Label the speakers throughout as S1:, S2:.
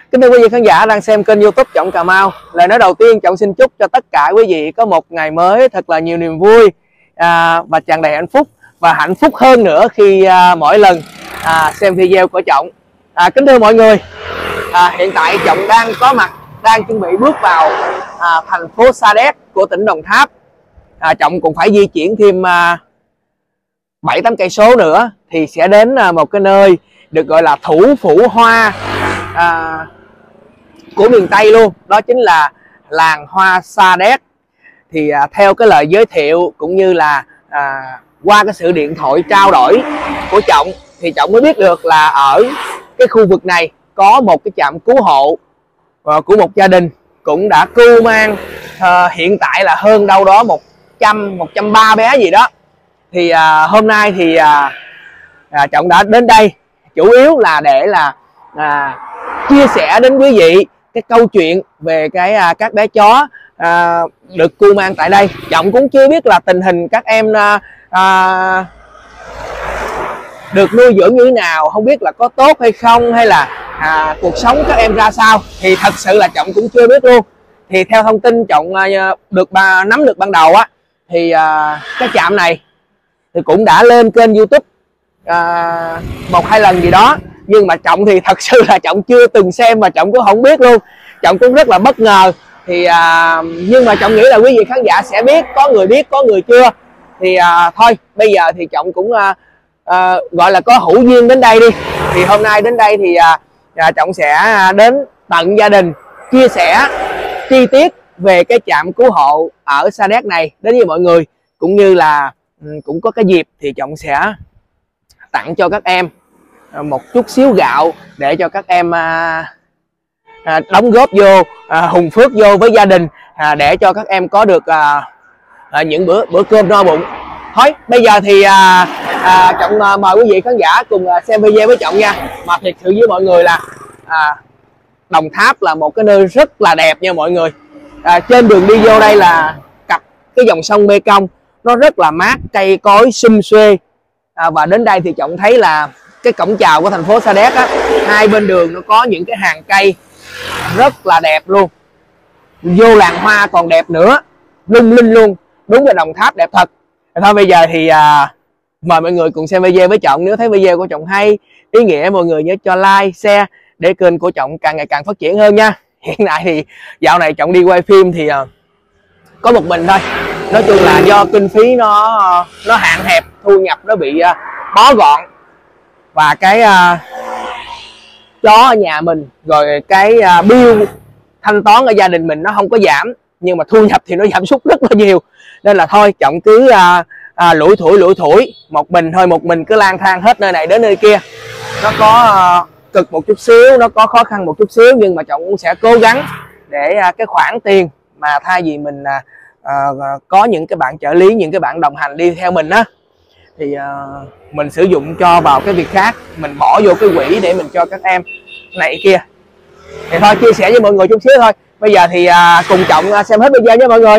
S1: Kính thưa quý vị khán giả đang xem kênh YouTube Trọng Cà Mau. Lời nói đầu tiên Trọng xin chúc cho tất cả quý vị có một ngày mới thật là nhiều niềm vui và tràn đầy hạnh phúc, và hạnh phúc hơn nữa khi mỗi lần xem video của Trọng. Kính thưa mọi người, hiện tại Trọng đang chuẩn bị bước vào thành phố Sa Đéc của tỉnh Đồng Tháp. Trọng cũng phải di chuyển thêm 7-8 cây số nữa thì sẽ đến một cái nơi được gọi là thủ phủ hoa của miền Tây luôn, đó chính là làng hoa Sa Đéc. Thì theo cái lời giới thiệu cũng như là qua cái sự điện thoại trao đổi của Trọng thì Trọng mới biết được là ở cái khu vực này có một cái trạm cứu hộ của một gia đình cũng đã cưu mang hiện tại là hơn đâu đó 130 bé gì đó. Thì hôm nay thì Trọng đã đến đây chủ yếu là để là chia sẻ đến quý vị cái câu chuyện về các bé chó được cưu mang tại đây. Trọng cũng chưa biết là tình hình các em được nuôi dưỡng như thế nào, không biết là có tốt hay không, hay là cuộc sống các em ra sao, thì thật sự là Trọng cũng chưa biết luôn. Thì theo thông tin Trọng nắm được ban đầu á, thì cái trạm này thì cũng đã lên kênh YouTube 1-2 lần gì đó, nhưng mà Trọng thì thật sự là Trọng chưa từng xem và Trọng cũng không biết luôn. Trọng cũng rất là bất ngờ. Thì nhưng mà Trọng nghĩ là quý vị khán giả sẽ biết, có người chưa. Thì thôi bây giờ thì Trọng cũng gọi là có hữu duyên đến đây đi. Thì hôm nay đến đây thì Trọng sẽ đến tận gia đình chia sẻ chi tiết về cái trạm cứu hộ ở Sa Đéc này đến với mọi người, cũng như là cũng có cái dịp thì Trọng sẽ tặng cho các em một chút xíu gạo để cho các em đóng góp vô, hùng phước vô với gia đình, để cho các em có được những bữa cơm no bụng. Thôi bây giờ thì Trọng mời quý vị khán giả cùng xem video với Trọng nha. Mà thiệt sự với mọi người là Đồng Tháp là một cái nơi rất là đẹp nha mọi người. Trên đường đi vô đây là cặp cái dòng sông Mê Công, nó rất là mát, cây cối sum xuê. Và đến đây thì Trọng thấy là cái cổng chào của thành phố Sa Đéc á, hai bên đường nó có những cái hàng cây rất là đẹp luôn. Vô làng hoa còn đẹp nữa, lung linh luôn, đúng là Đồng Tháp đẹp thật. Thôi bây giờ thì mời mọi người cùng xem video với Trọng. Nếu thấy video của Trọng hay, ý nghĩa, mọi người nhớ cho like, share để kênh của Trọng càng ngày càng phát triển hơn nha. Hiện tại thì dạo này Trọng đi quay phim thì có một mình thôi. Nói chung là do kinh phí nó hạn hẹp, thu nhập nó bị bó gọn, và cái chó ở nhà mình, rồi cái bill thanh toán ở gia đình mình nó không có giảm, nhưng mà thu nhập thì nó giảm sút rất là nhiều. Nên là thôi Trọng cứ lủi thủi một mình thôi, một mình cứ lang thang hết nơi này đến nơi kia. Nó có cực một chút xíu, nó có khó khăn một chút xíu, nhưng mà Trọng cũng sẽ cố gắng để cái khoản tiền mà thay vì mình có những cái bạn trợ lý, những cái bạn đồng hành đi theo mình á, thì mình sử dụng cho vào cái việc khác, mình bỏ vô cái quỹ để mình cho các em này kia. Thì thôi chia sẻ với mọi người chút xíu thôi. Bây giờ thì cùng Trọng xem hết video nha mọi người.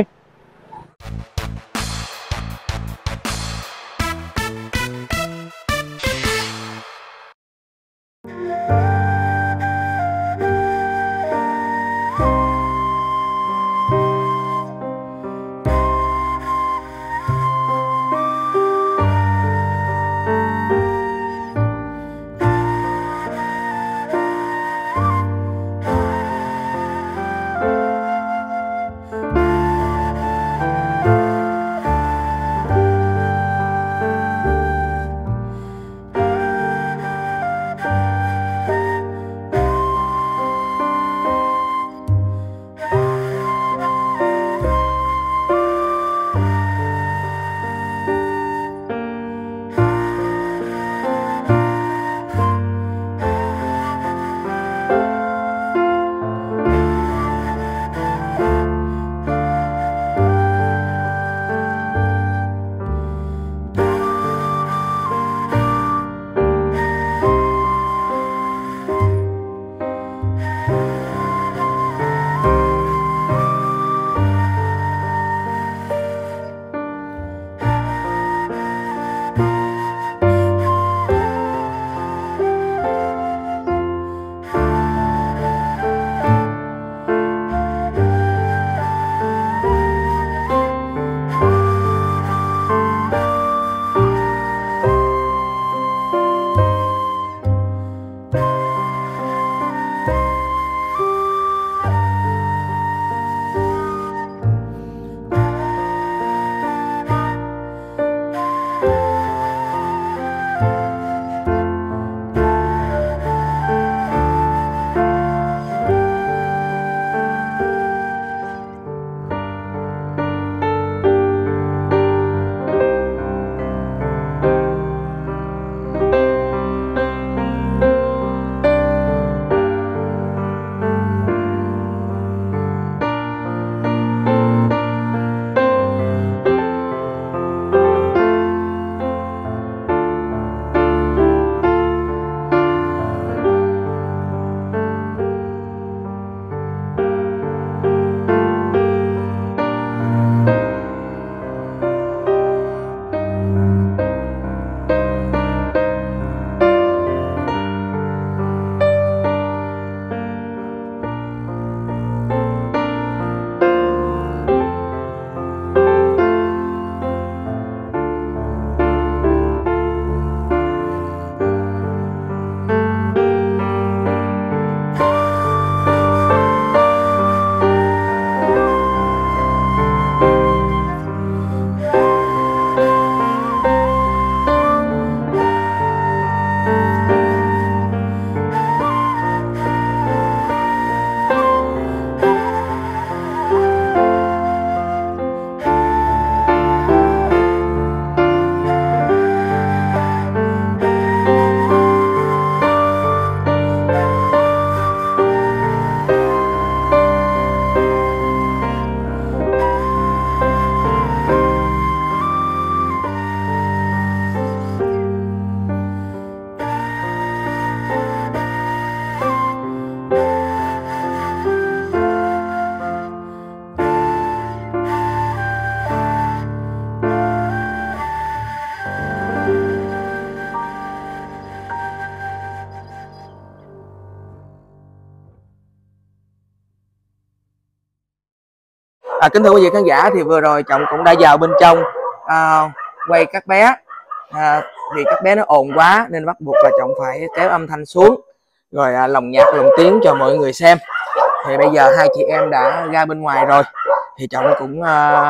S1: Kính thưa quý vị khán giả, thì vừa rồi chồng cũng đã vào bên trong quay các bé, vì các bé nó ồn quá nên bắt buộc là chồng phải kéo âm thanh xuống, rồi lồng nhạc lồng tiếng cho mọi người xem. Thì bây giờ hai chị em đã ra bên ngoài rồi, thì chồng cũng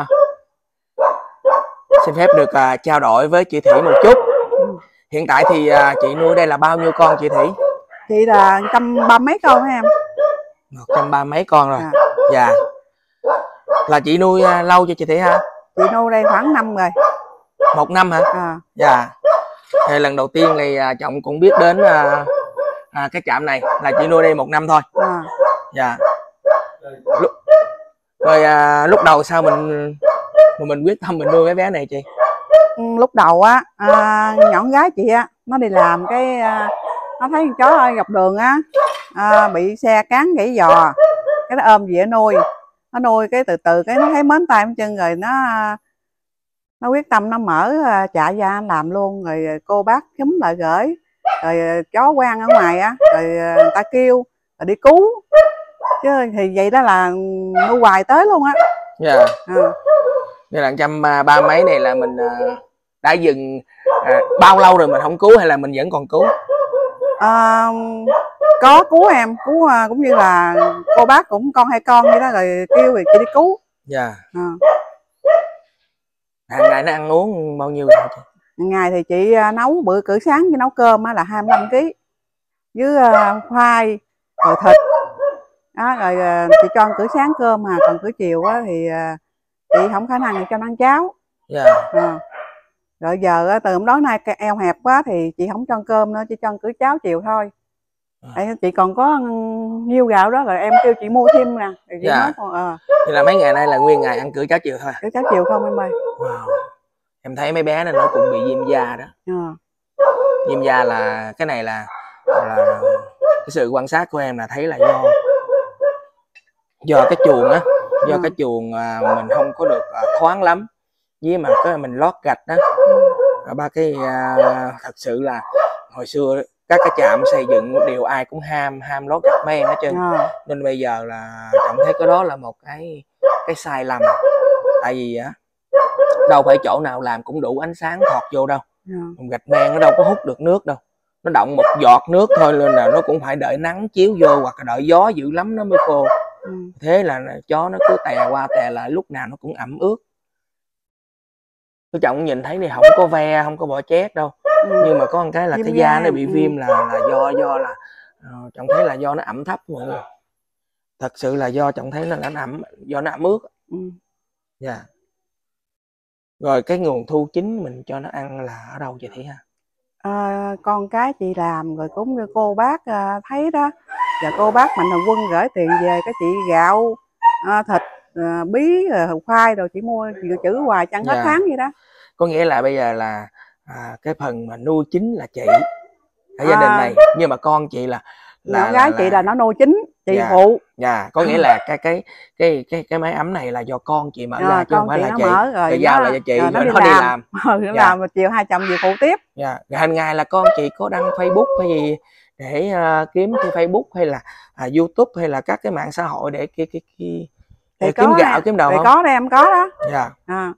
S1: xin phép được trao đổi với chị Thủy một chút. Hiện tại thì chị nuôi đây là bao nhiêu con chị Thủy?
S2: Chị là 130 mấy con hả em?
S1: 130 mấy con rồi. Dạ. Là chị nuôi lâu cho chị Thủy hả?
S2: Chị nuôi đây khoảng năm rồi.
S1: 1 năm hả? Dạ. Thì lần đầu tiên thì chồng cũng biết đến cái trạm này, là chị nuôi đây 1 năm thôi. Dạ. Rồi lúc đầu sao mình quyết tâm mình nuôi cái bé này chị?
S2: Lúc đầu á, nhỏ con gái chị á, nó đi làm cái nó thấy con chó ở dọc đường á, bị xe cán gãy giò, cái nó ôm về nó nuôi cái từ từ cái nó thấy mến tay mến chân rồi nó quyết tâm nó mở trại ra làm luôn. Rồi cô bác nhóm lại gửi, rồi chó quen ở ngoài á, rồi người ta kêu rồi đi cứu, chứ thì vậy đó là nuôi hoài tới luôn á.
S1: Dạ. Như là 130 mấy này là mình đã dừng bao lâu rồi mình không cứu, hay là mình vẫn còn cứu?
S2: Có cứu em, cứu cũng như là cô bác cũng con hai con vậy đó, rồi kêu thì chị đi cứu.
S1: Dạ. Hàng ngày nó ăn uống bao nhiêu rồi chị?
S2: Hàng ngày thì chị nấu bữa cử sáng chị nấu cơm là 25 kg với khoai rồi thịt đó, rồi chị cho ăn cử sáng cơm, mà còn cử chiều á thì chị không khả năng thì cho nó ăn cháo. Rồi giờ từ hôm đó nay cái eo hẹp quá thì chị không cho ăn cơm nữa, chỉ cho ăn cử cháo chiều thôi. Chị còn có nhiêu gạo đó rồi em kêu chị mua thêm nè. Chị nói còn
S1: thì là mấy ngày nay là nguyên ngày ăn cử cháo chiều thôi?
S2: Cử cháo chiều không em ơi.
S1: Em thấy mấy bé này nó cũng bị viêm da đó. Viêm da là cái này là cái sự quan sát của em là thấy là do cái chuồng á, do cái chuồng mình không có được thoáng lắm, với mà cái mình lót gạch đó. Ba cái thật sự là hồi xưa các cái trạm xây dựng đều ai cũng ham lót gạch men hết trơn. Nên bây giờ là chồng thấy cái đó là một cái sai lầm. Tại vì á đâu phải chỗ nào làm cũng đủ ánh sáng thọt vô đâu. Gạch men nó đâu có hút được nước đâu, nó động một giọt nước thôi nên là nó cũng phải đợi nắng chiếu vô, hoặc là đợi gió dữ lắm nó mới khô. Thế là chó nó cứ tè qua tè lại, lúc nào nó cũng ẩm ướt. Cái chồng nhìn thấy thì không có ve, không có bỏ chét đâu, nhưng mà có một cái là cái da nó bị viêm là do là chồng thấy là do nó ẩm thấp mọi người. Thật sự là do chồng thấy nó ẩm, do nó ẩm ướt. Dạ. Rồi cái nguồn thu chính mình cho nó ăn là ở đâu vậy Thị ha?
S2: Con cái chị làm rồi cũng như cô bác thấy đó, và cô bác Mạnh Thường Quân gửi tiền về, cái chị gạo thịt bí khoai rồi chị mua dự trữ hoài chẳng hết tháng vậy đó.
S1: Có nghĩa là bây giờ là cái phần mà nuôi chính là chị ở gia đình này, nhưng mà con chị là
S2: nhỏ gái chị là nó nuôi chính, chị phụ.
S1: Có nghĩa là cái máy ấm này là do con chị mở ra chứ không phải là chị.
S2: Mở rồi
S1: giao lại cho chị rồi nó đi làm.
S2: Nó làm mà chiều hai chồng về phụ tiếp.
S1: Rồi hàng ngày là con chị có đăng Facebook hay gì để kiếm trên Facebook hay là YouTube hay là các cái mạng xã hội để kiếm gạo kiếm đồ không?
S2: Có đó em, có đó.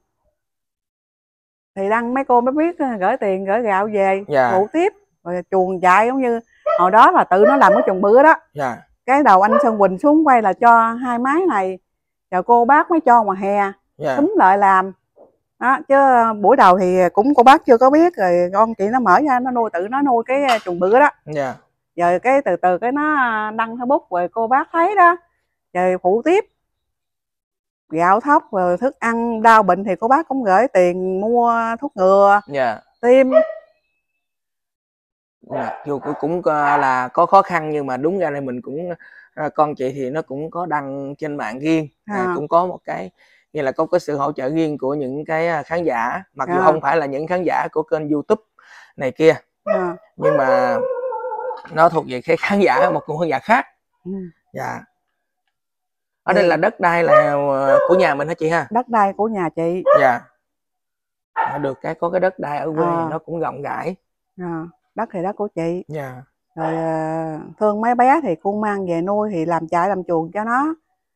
S2: Thì đăng mấy cô mới biết gửi tiền gửi gạo về phụ tiếp. Rồi chuồng chạy giống như hồi đó là tự nó làm cái chuồng bữa đó. Cái đầu anh Sơn Quỳnh xuống quay là cho 2 máy này, rồi cô bác mới cho ngoài hè túm lại làm đó. Chứ buổi đầu thì cũng cô bác chưa có biết, rồi con chị nó mở ra nó nuôi, tự nó nuôi cái chuồng bữa đó. Rồi cái từ từ cái nó đăng Facebook rồi cô bác thấy đó, rồi phụ tiếp gạo thóc rồi thức ăn. Đau bệnh thì cô bác cũng gửi tiền mua thuốc ngừa tiêm.
S1: Dù cũng là có khó khăn, nhưng mà đúng ra này mình cũng con chị thì nó cũng có đăng trên mạng riêng, cũng có một cái như là có cái sự hỗ trợ riêng của những cái khán giả, mặc dù không phải là những khán giả của kênh YouTube này kia, nhưng mà nó thuộc về cái khán giả, một khán giả khác. Ở đây là đất đai là của nhà mình hả chị ha? Đất
S2: đai của nhà chị.
S1: Được cái có cái đất đai ở quê nó cũng rộng rãi.
S2: Đất thì đất của chị. Rồi thương mấy bé thì cô mang về nuôi thì làm trại làm chuồng cho nó.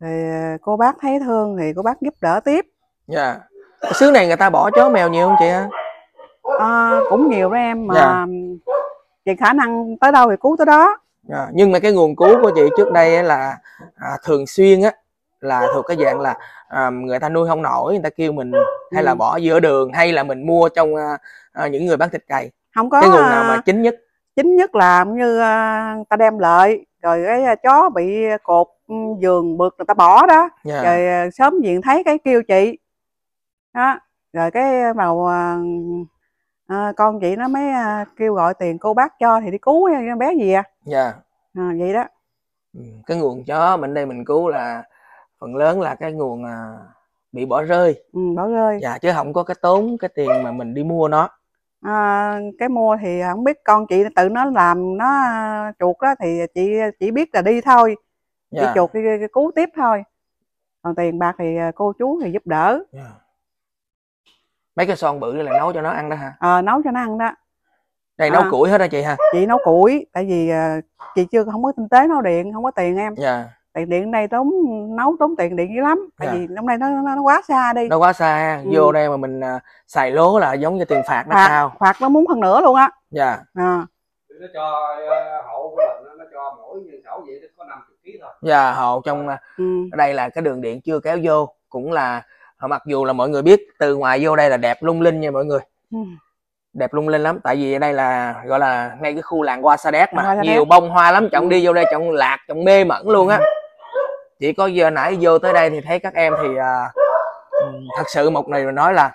S2: Thì cô bác thấy thương thì cô bác giúp đỡ tiếp.
S1: Dạ. Cái xứ này người ta bỏ chó mèo nhiều không chị hả?
S2: Cũng nhiều đó em, mà chị khả năng tới đâu thì cứu tới đó.
S1: Nhưng mà cái nguồn cứu của chị trước đây ấy là thường xuyên á, là thuộc cái dạng là người ta nuôi không nổi, người ta kêu mình hay là bỏ giữa đường, hay là mình mua trong những người bán thịt cày.
S2: Không có
S1: cái nguồn nào mà chính nhất?
S2: Chính nhất là như ta đem lợi, rồi cái chó bị cột giường bực người ta bỏ đó, rồi sớm diện thấy cái kêu chị đó, rồi cái màu con chị nó mới kêu gọi tiền cô bác cho thì đi cứu cái bé gì vậy đó.
S1: Cái nguồn chó mình đây mình cứu là phần lớn là cái nguồn bị bỏ rơi.
S2: Bỏ rơi.
S1: Dạ, chứ không có cái tốn cái tiền mà mình đi mua nó.
S2: Cái mua thì không biết, con chị tự nó làm nó chuột đó thì chị chỉ biết là đi thôi, đi chuột đi cứu tiếp thôi, còn tiền bạc thì cô chú thì giúp đỡ.
S1: Mấy cái son bự là nấu cho nó ăn đó hả?
S2: Nấu cho nó ăn đó.
S1: Đây nấu củi hết đó chị ha?
S2: Chị nấu củi, tại vì chị chưa không có kinh tế nấu điện, không có tiền em. Tiền điện đây nấu tốn tiền điện dữ lắm, tại vì trong đây nó quá xa đi.
S1: Nó quá xa, vô đây mà mình xài lố là giống như tiền phạt nó cao.
S2: Phạt nó muốn phân nửa luôn á.
S3: Nó cho hộ của mình, nó cho mỗi nhân khẩu vậy có 50 kg thôi.
S1: Hộ trong ở đây là cái đường điện chưa kéo vô, cũng là mặc dù là mọi người biết từ ngoài vô đây là đẹp lung linh nha mọi người. Đẹp lung linh lắm, tại vì ở đây là gọi là ngay cái khu làng Hoa Sa Đéc mà nhiều bông hoa lắm, trọng đi vô đây trọng lạc, trọng mê mẩn luôn á. Chỉ có giờ nãy vô tới đây thì thấy các em thì thật sự một này nói là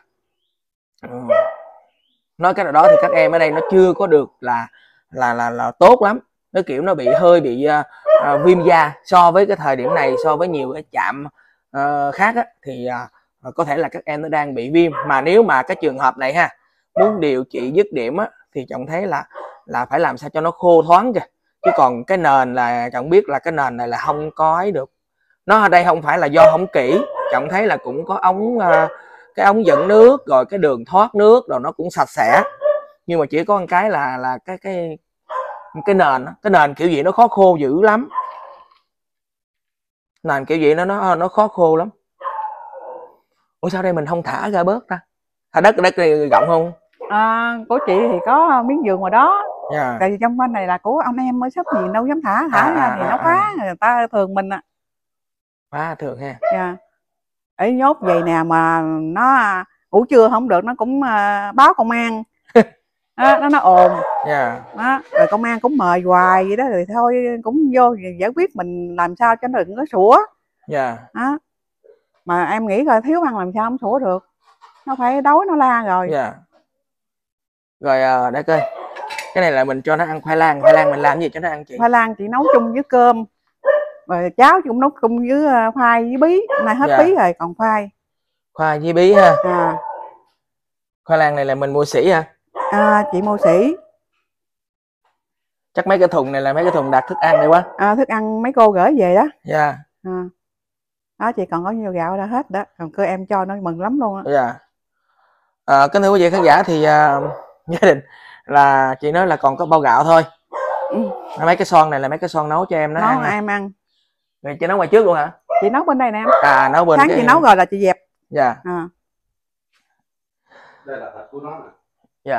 S1: nói cái nào đó thì các em ở đây nó chưa có được là tốt lắm, nó kiểu nó hơi bị viêm da so với cái thời điểm này, so với nhiều cái trạm khác á, thì có thể là các em nó đang bị viêm. Mà nếu mà cái trường hợp này ha, muốn điều trị dứt điểm á, thì trọng thấy là phải làm sao cho nó khô thoáng kìa, chứ còn cái nền là trọng biết là cái nền này là không có ấy được. Nó ở đây không phải là do không kỹ, trọng thấy là cũng có ống cái ống dẫn nước, rồi cái đường thoát nước rồi nó cũng sạch sẽ, nhưng mà chỉ có một cái là cái nền kiểu gì nó khó khô dữ lắm, nền kiểu gì nó khó khô lắm. Ủa sao đây mình không thả ra bớt ta? Đất này rộng không?
S2: Của chị thì có miếng giường ngoài đó. Tại vì trong bên này là của ông em mới sắp gì đâu dám thả ra thì nó phá người ta thường mình
S1: phá thường ha.
S2: Ấy nhốt vậy nè, mà nó ngủ trưa không được nó cũng báo công an. nó ồn. Rồi công an cũng mời hoài vậy đó, rồi thôi cũng vô giải quyết mình làm sao cho nó đừng có sủa. Mà em nghĩ coi thiếu ăn làm sao không sủa được, nó phải đói nó la rồi.
S1: Rồi để coi, cái này là mình cho nó ăn khoai lang mình làm gì cho nó ăn chị?
S2: Khoai lang chị nấu chung với cơm, rồi cháo chị cũng nấu chung với khoai với bí. Hôm nay hết bí rồi còn khoai
S1: với bí ha. Khoai lang này là mình mua sỉ hả?
S2: Chị mua sỉ.
S1: Chắc mấy cái thùng này là mấy cái thùng đặt thức ăn này quá.
S2: Thức ăn mấy cô gửi về đó.
S1: Đó
S2: chị còn có nhiều gạo đã hết đó, còn cơ em cho nó mừng lắm luôn á.
S1: Kính thưa quý vị khán giả, thì gia đình là chị nói là còn có bao gạo thôi. Mấy cái son này là mấy cái son nấu cho em nó ăn.
S2: Em ăn.
S1: Rồi chị nấu ngoài trước luôn hả?
S2: Chị nấu bên đây nè em.
S1: Nấu bên
S2: sáng chị nấu rồi là chị dẹp.
S3: Đây là thịt của nó nè.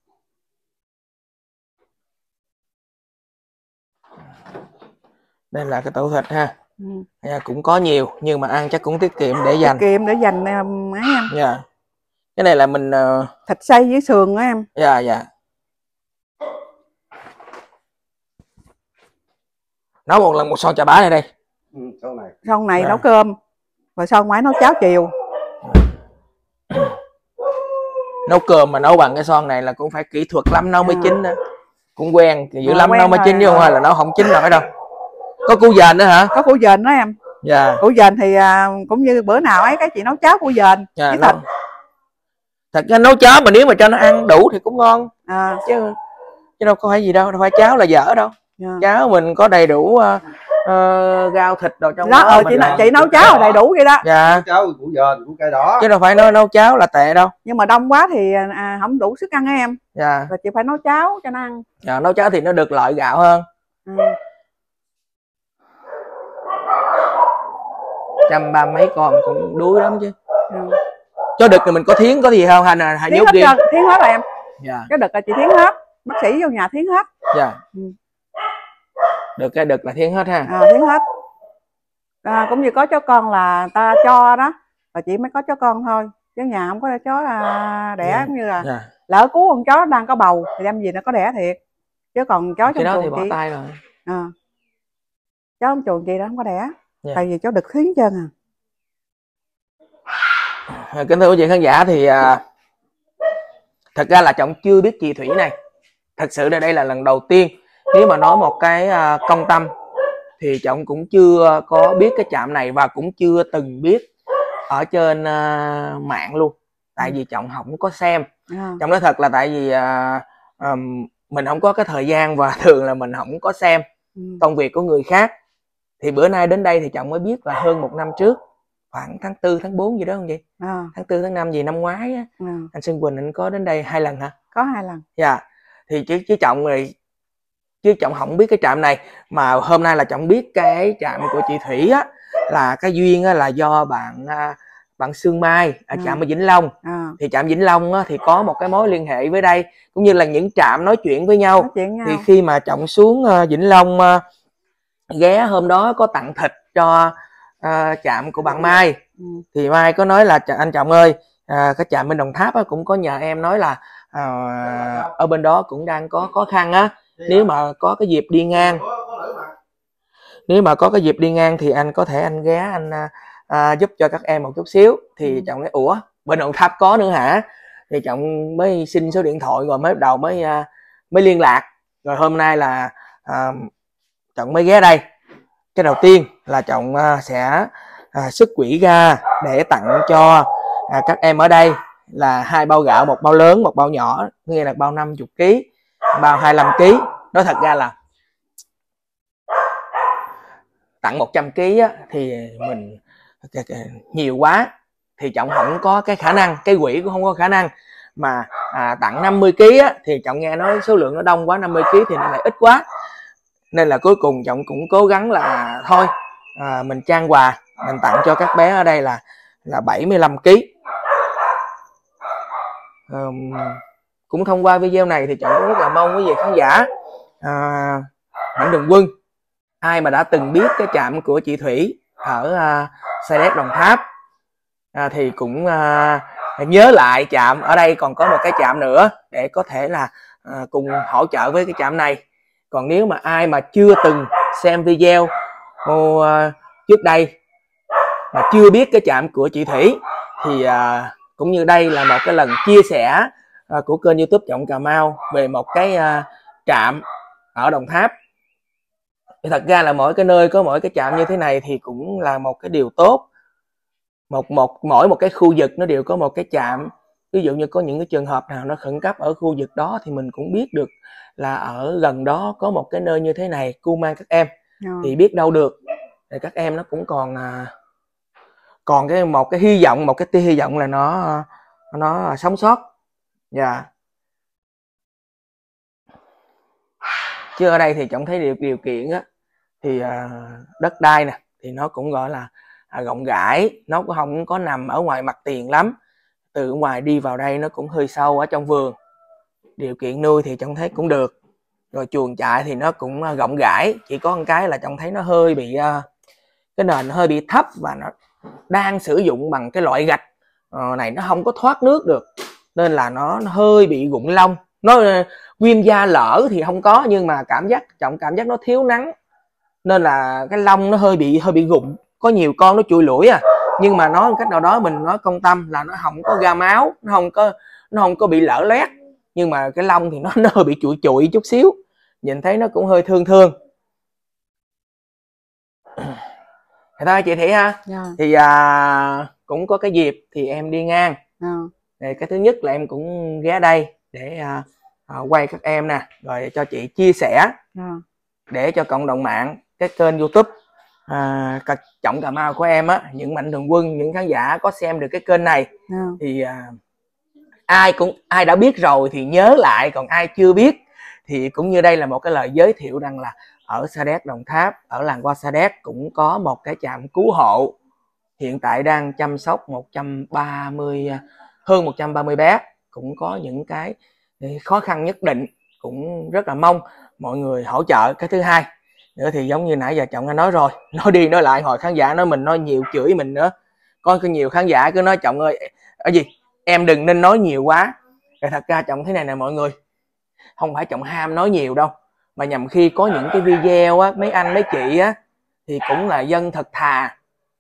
S1: Đây là cái tủ thịt ha. Cũng có nhiều nhưng mà ăn chắc cũng tiết kiệm để dành.
S2: Tiết kiệm để dành mấy em.
S1: Cái này là mình
S2: thịt xay với sườn đó em.
S1: Nấu một lần một son chà bá này đây.
S2: Son này nấu cơm, rồi son máy nấu cháo chiều.
S1: Nấu cơm mà nấu bằng cái son này là cũng phải kỹ thuật lắm nấu mới chín đó. Cũng quen dữ lắm nấu mới chín, chứ không phải là nấu không chín nổi đâu. Có củ dền nữa hả?
S2: Có củ dền đó em. Củ dền thì cũng như bữa nào ấy cái chị nấu cháo củ dền với thịt.
S1: Thật ra nấu cháo mà nếu mà cho nó ăn đủ thì cũng ngon. Chứ đâu có phải gì đâu phải cháo là dở đâu. Cháo mình có đầy đủ rau thịt đồ trong đó.
S2: Chị nấu cháo là đầy đủ vậy đó.
S3: Cháo củ dền, củ cây đỏ.
S1: Chứ đâu phải nấu cháo là tệ đâu.
S2: Nhưng mà đông quá thì không đủ sức ăn á em. Rồi chị phải nấu cháo cho nó ăn.
S1: Nấu cháo thì nó được lợi gạo hơn. 130 mấy con cũng đuối lắm chứ. Chó đực thì mình có thiến có gì không hay là
S2: thiến nhốt riêng? Thiến hết rồi em.
S1: Cái
S2: đực là chị thiến hết, bác sĩ vô nhà thiến hết.
S1: Được, cái đực là thiến hết ha.
S2: Thiến hết. Cũng như có chó con là ta cho đó, và chị mới có chó con thôi, chứ nhà không có chó đẻ. Như là lỡ cứu con chó đang có bầu thì đem gì nó có đẻ thiệt, chứ còn chó trong chuồng
S1: thì bỏ tay rồi.
S2: Chó trong chuồng chị đó không có đẻ, tại vì chó đực thiến chân
S1: Kính thưa quý vị khán giả, thì thật ra là Trọng chưa biết chị Thủy này. Thật sự đây là lần đầu tiên. Nếu mà nói một cái công tâm thì Trọng cũng chưa có biết cái trạm này, và cũng chưa từng biết ở trên mạng luôn. Tại vì Trọng không có xem. Trọng nói thật là tại vì mình không có cái thời gian, và thường là mình không có xem công việc của người khác. Thì bữa nay đến đây thì Trọng mới biết là hơn 1 năm trước, khoảng tháng 4, tháng 4 gì đó không vậy? Tháng 4, tháng 5 gì năm ngoái á, anh Sơn Quỳnh anh có đến đây 2 lần hả?
S2: Có 2 lần.
S1: Thì chứ Trọng không biết cái trạm này, mà hôm nay là Trọng biết cái trạm của chị Thủy á, là cái duyên á, là do bạn Sương Mai ở trạm ở Vĩnh Long. Thì trạm Vĩnh Long á, thì có một cái mối liên hệ với đây, cũng như là những trạm nói chuyện với nhau. Thì khi mà Trọng xuống Vĩnh Long ghé hôm đó có tặng thịt cho trạm của bạn Mai, thì Mai có nói là anh Trọng ơi, cái trạm bên Đồng Tháp á, cũng có nhờ em nói là ở bên đó cũng đang có khó khăn á, nếu mà có cái dịp đi ngang thì anh có thể anh ghé anh giúp cho các em một chút xíu. Thì Trọng nói ủa bên Đồng Tháp có nữa hả? Thì Trọng mới xin số điện thoại, rồi mới bắt đầu mới liên lạc. Rồi hôm nay là Trọng mới ghé đây. Cái đầu tiên là Trọng sẽ xuất quỹ ra để tặng cho các em ở đây là 2 bao gạo, 1 bao lớn, 1 bao nhỏ, nghĩa là bao 50 kg, bao 25 kg. Nói thật ra là tặng 100 kg á, thì mình nhiều quá, thì Trọng không có cái khả năng, cái quỹ cũng không có khả năng. Mà tặng 50 kg á, thì Trọng nghe nói số lượng nó đông quá, 50 kg thì nó lại ít quá. Nên là cuối cùng Trọng cũng cố gắng là thôi mình trang quà, mình tặng cho các bé ở đây là 75 kg. Cũng thông qua video này thì Trọng cũng rất là mong quý vị khán giả Mạnh Thường Quân, ai mà đã từng biết cái trạm của chị Thủy ở Sa Đéc Đồng Tháp thì cũng nhớ lại trạm ở đây còn có một cái trạm nữa để có thể là cùng hỗ trợ với cái trạm này. Còn nếu mà ai mà chưa từng xem video trước đây mà chưa biết cái trạm của chị Thủy, thì cũng như đây là một cái lần chia sẻ của kênh YouTube Trọng Cà Mau về một cái trạm ở Đồng Tháp. Thì thật ra là mỗi cái nơi có mỗi cái trạm như thế này thì cũng là một cái điều tốt. Mỗi một cái khu vực nó đều có một cái trạm. Ví dụ như có những cái trường hợp nào nó khẩn cấp ở khu vực đó thì mình cũng biết được là ở gần đó có một cái nơi như thế này cứu mang các em. Thì biết đâu được thì các em nó cũng còn một cái hy vọng, một cái tia hy vọng là nó sống sót. Chứ ở đây thì Trọng thấy điều kiện á, thì đất đai nè thì nó cũng gọi là rộng rãi, nó cũng không có nằm ở ngoài mặt tiền lắm. Từ ngoài đi vào đây nó cũng hơi sâu ở trong vườn. Điều kiện nuôi thì Trọng thấy cũng được. Rồi chuồng trại thì nó cũng rộng rãi, chỉ có một cái là Trọng thấy nó hơi bị cái nền hơi bị thấp, và nó đang sử dụng bằng cái loại gạch này, nó không có thoát nước được, nên là nó hơi bị rụng lông. Nó viêm da lở thì không có, nhưng mà Trọng cảm giác nó thiếu nắng, nên là cái lông nó hơi bị rụng, có nhiều con nó chùi lủi nhưng mà nói một cách nào đó mình nói công tâm là nó không có ra máu, nó không có bị lở loét, nhưng mà cái lông thì nó hơi bị chùi chút xíu, nhìn thấy nó cũng hơi thương. Thì thôi chị Thị ha. Thì cũng có cái dịp thì em đi ngang. Thì cái thứ nhất là em cũng ghé đây để quay các em nè, rồi cho chị chia sẻ để cho cộng đồng mạng, cái kênh YouTube Trọng Cà Mau của em á, những Mạnh Thường Quân, những khán giả có xem được cái kênh này thì ai đã biết rồi thì nhớ lại, còn ai chưa biết thì cũng như đây là một cái lời giới thiệu rằng là ở Sa Đéc Đồng Tháp, ở làng Hoa Sa Đéc cũng có một cái trạm cứu hộ hiện tại đang chăm sóc 130 hơn 130 bé, cũng có những cái khó khăn nhất định, cũng rất là mong mọi người hỗ trợ. Cái thứ hai nữa thì giống như nãy giờ Trọng đã nói rồi, nói đi nói lại hồi khán giả nói mình nói nhiều chửi mình nữa, có nhiều khán giả cứ nói Trọng ơi ở gì em đừng nên nói nhiều quá. Rồi thật ra Trọng thế này nè mọi người, không phải Trọng ham nói nhiều đâu, mà nhằm khi có những cái video á, mấy anh mấy chị á thì cũng là dân thật thà,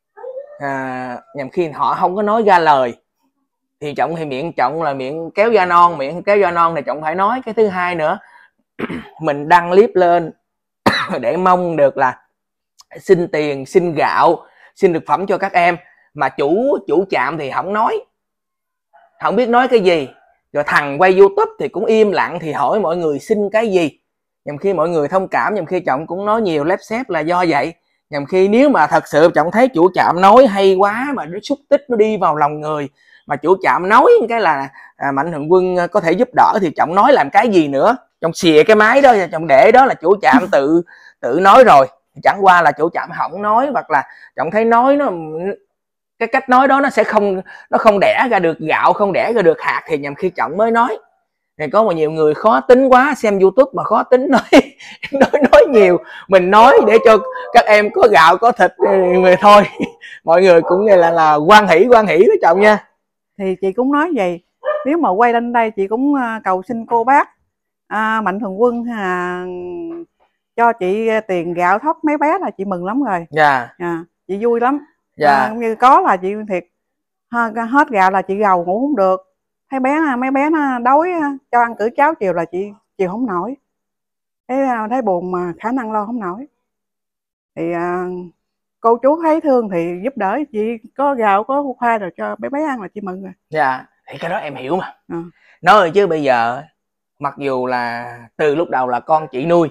S1: nhằm khi họ không có nói ra lời thì Trọng thì miệng Trọng là miệng kéo da non, miệng kéo da non thì Trọng phải nói. Cái thứ hai nữa mình đăng clip lên để mong được là xin tiền, xin gạo, xin thực phẩm cho các em, mà chủ trạm thì không nói, không biết nói cái gì. Rồi thằng quay YouTube thì cũng im lặng, thì hỏi mọi người xin cái gì. Nhằm khi mọi người thông cảm, nhằm khi Trọng cũng nói nhiều lép xép là do vậy. Nhằm khi nếu mà thật sự Trọng thấy chủ trạm nói hay quá mà nó xúc tích, nó đi vào lòng người, mà chủ trạm nói cái là Mạnh Thường Quân có thể giúp đỡ thì Trọng nói làm cái gì nữa. Trọng xìa cái máy đó, Trọng để đó là chủ trạm tự nói rồi. Chẳng qua là chủ trạm không nói, hoặc là Trọng thấy nói nó cái cách nói đó nó không đẻ ra được gạo, không đẻ ra được hạt, thì nhằm khi Trọng mới nói. Này có một nhiều người khó tính quá, xem YouTube mà khó tính nói nhiều. Mình nói để cho các em có gạo có thịt người thôi. Mọi người cũng như là hoan hỷ với Trọng nha.
S2: Thì chị cũng nói vậy, nếu mà quay lên đây chị cũng cầu xin cô bác Mạnh Thường Quân cho chị tiền gạo thóc mấy bé là chị mừng lắm rồi.
S1: Dạ.
S2: Chị vui lắm.
S1: Dạ.
S2: Như có là chị thiệt hết gạo là chị gầu ngủ không được. Thấy mấy bé nó đói, cho ăn cử cháo chiều là chị chiều không nổi. Thấy buồn mà khả năng lo không nổi. Thì cô chú thấy thương thì giúp đỡ chị, có gạo có khoai rồi cho bé ăn là chị mừng rồi.
S1: Dạ, thì cái đó em hiểu mà. Nói rồi chứ bây giờ mặc dù là từ lúc đầu là con chị nuôi,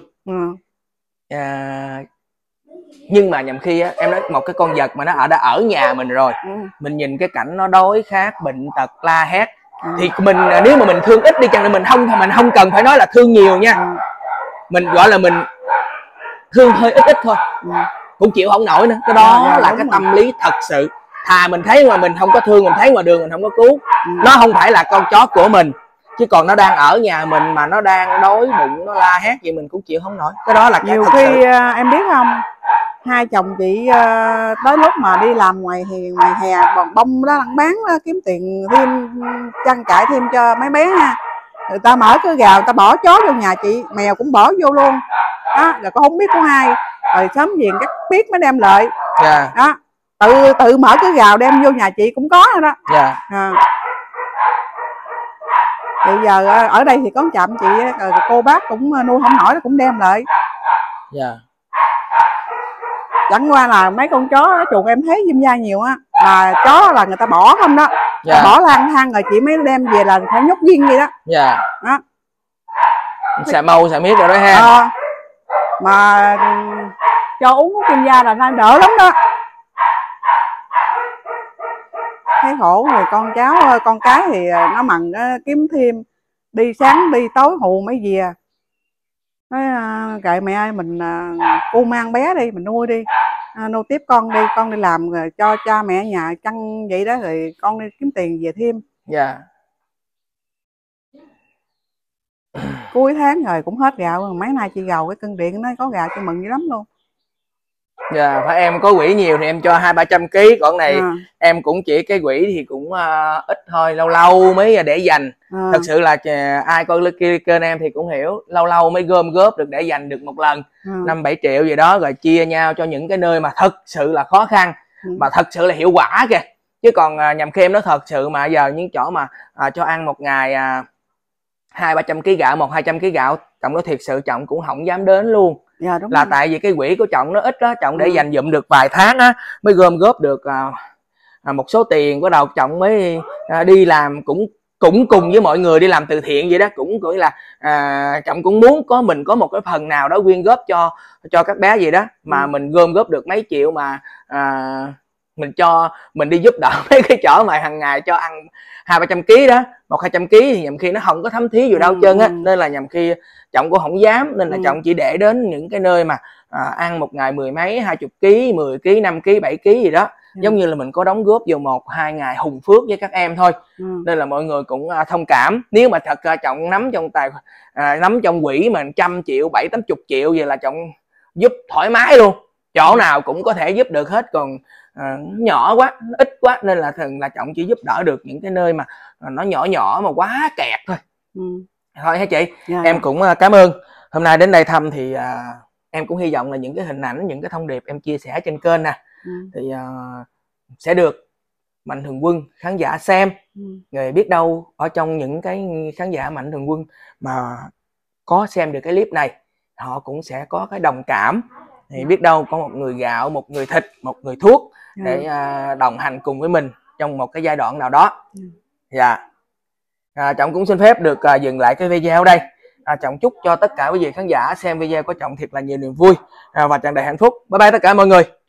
S1: nhưng mà nhằm khi á, em nói một cái con vật mà nó đã ở nhà mình rồi, mình nhìn cái cảnh nó đói khát, bệnh tật, la hét, thì mình nếu mà mình thương ít đi chăng thì mình không cần phải nói là thương nhiều nha. Mình gọi là mình thương hơi ít thôi, cũng chịu không nổi nữa. Cái đó là cái tâm lý thật sự. Thà mình thấy mà mình không có thương, mình thấy ngoài đường mình không có cứu. Nó không phải là con chó của mình, chứ còn nó đang ở nhà mình mà nó đang đói bụng, nó la hét vậy mình cũng chịu không nổi. Cái đó là cái
S2: nhiều khi em biết không, hai chồng chị tới lúc mà đi làm ngoài hè còn bông đó bán đó, kiếm tiền thêm trang trải thêm cho mấy bé nha. Người ta mở cái gào, người ta bỏ chó vô nhà chị, mèo cũng bỏ vô luôn đó, rồi con không biết của ai, rồi sớm viện các biết mới đem lợi. Đó, tự mở cái gào đem vô nhà chị cũng có đó. Bây giờ ở đây thì có chạm chị, cô bác cũng nuôi không nổi, cũng đem lại. Chẳng qua là mấy con chó chuột em thấy viêm da nhiều á, là chó là người ta bỏ không đó, bỏ lang thang rồi chị mới đem về là phải nhốt viên vậy đó. Đó.
S1: Xà mâu xà miết rồi đó ha.
S2: Mà cho uống thuốc viêm da là nó đỡ lắm đó. Thấy khổ rồi con cái thì nó mần kiếm thêm, đi sáng đi tối hù mấy về. Nói kệ mẹ ơi, mình cô mang bé đi, mình nuôi đi, nuôi tiếp con đi làm rồi cho cha mẹ nhà chăn vậy đó, rồi con đi kiếm tiền về thêm. Cuối tháng rồi cũng hết gạo rồi, mấy nay chị gầu cái cân điện nó có gạo chị mừng dữ lắm luôn.
S1: Phải em có quỹ nhiều thì em cho 200-300 kg, còn này em cũng chỉ cái quỹ thì cũng ít thôi, lâu lâu mới để dành. Thật sự là ai coi kênh em thì cũng hiểu, lâu lâu mới gom góp được để dành được một lần 5-7 triệu gì đó, rồi chia nhau cho những cái nơi mà thật sự là khó khăn, mà thật sự là hiệu quả kìa. Chứ còn nhằm khi em nói thật sự mà giờ những chỗ mà cho ăn một ngày 200-300 kg gạo, 100-200 kg gạo, Trọng nói thiệt sự Trọng cũng không dám đến luôn. Là rồi. Tại vì cái quỹ của Trọng nó ít đó, Trọng để dành dụm được vài tháng á mới gom góp được một số tiền, bắt đầu Trọng mới đi làm, cũng cùng với mọi người đi làm từ thiện vậy đó, cũng gọi là Trọng cũng muốn mình có một cái phần nào đó quyên góp cho các bé vậy đó, mà mình gom góp được mấy triệu mà mình đi giúp đỡ mấy cái chỗ mà hàng ngày cho ăn 200-300 kg đó, 100-200 kg thì nhằm khi nó không có thấm thía gì đâu trơn á, nên là nhằm khi Trọng cũng không dám, nên là Trọng chỉ để đến những cái nơi mà ăn một ngày 10 mấy 20 kg, 10 kg, 5 kg, 7 kg gì đó, giống như là mình có đóng góp vào 1-2 ngày hùng phước với các em thôi. Nên là mọi người cũng thông cảm. Nếu mà thật ra Trọng nắm trong nắm trong quỹ mà 100 triệu 70-80 triệu vậy là Trọng giúp thoải mái luôn, chỗ nào cũng có thể giúp được hết. Còn nhỏ quá, nó ít quá, nên là thường là Trọng chỉ giúp đỡ được những cái nơi mà nó nhỏ mà quá kẹt thôi. Thôi hả chị? Em cũng cảm ơn hôm nay đến đây thăm. Thì em cũng hy vọng là những cái hình ảnh, những cái thông điệp em chia sẻ trên kênh nè thì sẽ được Mạnh Thường Quân khán giả xem. Rồi biết đâu ở trong những cái khán giả Mạnh Thường Quân mà có xem được cái clip này, họ cũng sẽ có cái đồng cảm. Thì biết đâu có một người gạo, một người thịt, một người thuốc để đồng hành cùng với mình trong một cái giai đoạn nào đó. Trọng cũng xin phép được dừng lại cái video ở đây. Trọng chúc cho tất cả quý vị khán giả xem video của Trọng thiệt là nhiều niềm vui và tràn đầy hạnh phúc. Bye bye tất cả mọi người.